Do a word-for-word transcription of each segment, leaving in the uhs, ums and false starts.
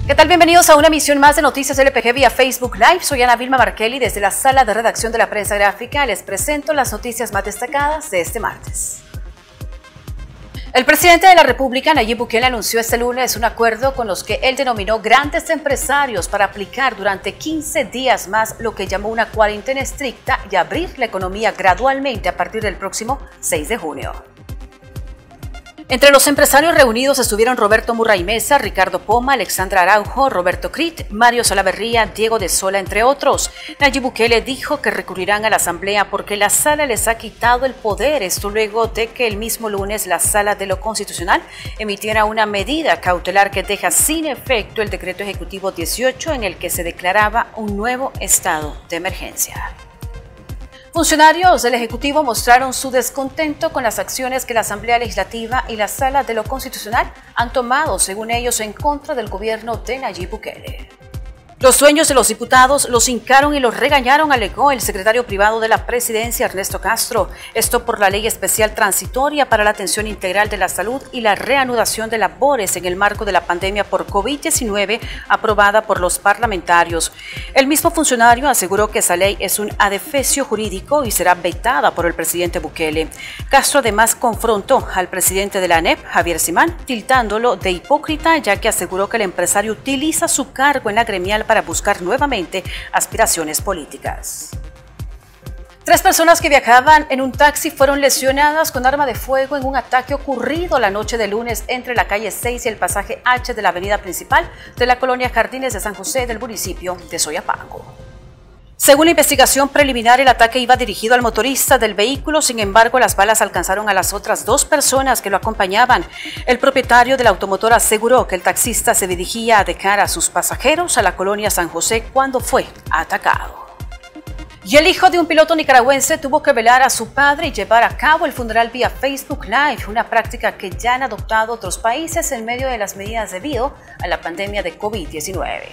¿Qué tal? Bienvenidos a una emisión más de Noticias L P G vía Facebook Live. Soy Ana Vilma Markelly desde la sala de redacción de la prensa gráfica. Les presento las noticias más destacadas de este martes. El presidente de la República, Nayib Bukele, anunció este lunes un acuerdo con los que él denominó grandes empresarios para aplicar durante quince días más lo que llamó una cuarentena estricta y abrir la economía gradualmente a partir del próximo seis de junio. Entre los empresarios reunidos estuvieron Roberto Murray Mesa, Ricardo Poma, Alexandra Araujo, Roberto Crit, Mario Salaverría, Diego de Sola, entre otros. Nayib Bukele dijo que recurrirán a la Asamblea porque la Sala les ha quitado el poder. Esto luego de que el mismo lunes la Sala de lo Constitucional emitiera una medida cautelar que deja sin efecto el decreto ejecutivo dieciocho en el que se declaraba un nuevo estado de emergencia. Funcionarios del Ejecutivo mostraron su descontento con las acciones que la Asamblea Legislativa y la Sala de lo Constitucional han tomado, según ellos, en contra del gobierno de Nayib Bukele. Los sueños de los diputados los hincaron y los regañaron, alegó el secretario privado de la presidencia, Ernesto Castro. Esto por la ley especial transitoria para la atención integral de la salud y la reanudación de labores en el marco de la pandemia por COVID diecinueve aprobada por los parlamentarios. El mismo funcionario aseguró que esa ley es un adefesio jurídico y será vetada por el presidente Bukele. Castro además confrontó al presidente de la A N E P, Javier Simán, tildándolo de hipócrita, ya que aseguró que el empresario utiliza su cargo en la gremial para buscar nuevamente aspiraciones políticas. Tres personas que viajaban en un taxi fueron lesionadas con arma de fuego en un ataque ocurrido la noche de lunes entre la calle seis y el pasaje H de la avenida principal de la colonia Jardines de San José del municipio de Soyapango. Según la investigación preliminar, el ataque iba dirigido al motorista del vehículo, sin embargo, las balas alcanzaron a las otras dos personas que lo acompañaban. El propietario de la automotora aseguró que el taxista se dirigía a dejar a sus pasajeros a la colonia San José cuando fue atacado. Y el hijo de un piloto nicaragüense tuvo que velar a su padre y llevar a cabo el funeral vía Facebook Live, una práctica que ya han adoptado otros países en medio de las medidas debido a la pandemia de COVID diecinueve.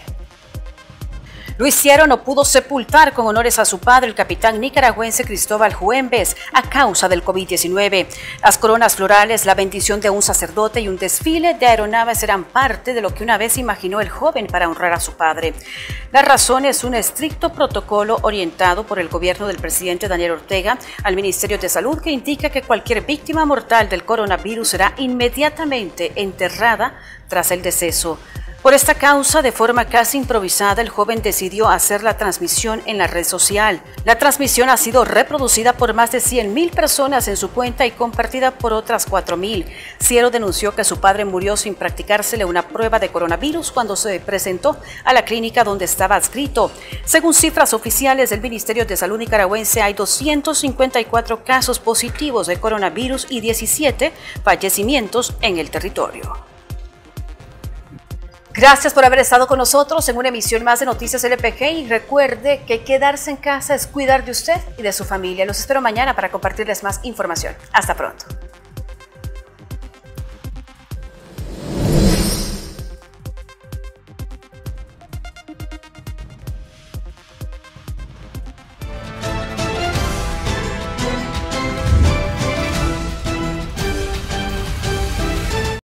Luis Ciero no pudo sepultar con honores a su padre, el capitán nicaragüense Cristóbal Juembes, a causa del COVID diecinueve. Las coronas florales, la bendición de un sacerdote y un desfile de aeronaves eran parte de lo que una vez imaginó el joven para honrar a su padre. La razón es un estricto protocolo orientado por el gobierno del presidente Daniel Ortega al Ministerio de Salud, que indica que cualquier víctima mortal del coronavirus será inmediatamente enterrada tras el deceso. Por esta causa, de forma casi improvisada, el joven decidió hacer la transmisión en la red social. La transmisión ha sido reproducida por más de cien mil personas en su cuenta y compartida por otras cuatro mil. Ciero denunció que su padre murió sin practicársele una prueba de coronavirus cuando se presentó a la clínica donde estaba adscrito. Según cifras oficiales del Ministerio de Salud nicaragüense, hay doscientos cincuenta y cuatro casos positivos de coronavirus y diecisiete fallecimientos en el territorio. Gracias por haber estado con nosotros en una emisión más de Noticias L P G y recuerde que quedarse en casa es cuidar de usted y de su familia. Los espero mañana para compartirles más información. Hasta pronto.